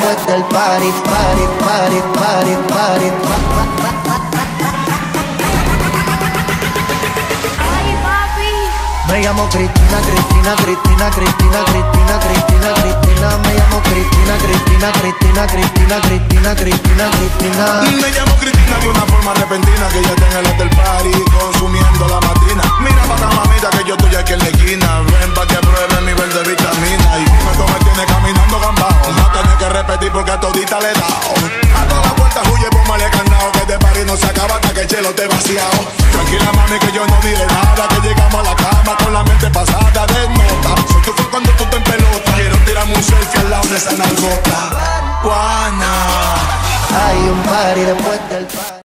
después del party, party, party, party, party. Ay, papi. Me llamo Cristina, Cristina, Cristina, Cristina, Cristina, Cristina, Cristina. Me llamo Cristina, Cristina, Cristina, Cristina, Cristina, Cristina, Cristina. Me llamo Cristina de una forma repentina, que ya está en el hotel party consumiendo la matrina. Mira pa' acá, mamita, que yo estoy aquí en la esquina. Ven pa' que pruebe mi verde vitamina. Y dime cómo me tiene caminando gambao. No tenés que repetir porque a todita le he dado. A todas las vueltas huye, póngale candado, que este party no se acaba hasta que el chelo te vaciado. Tranquila,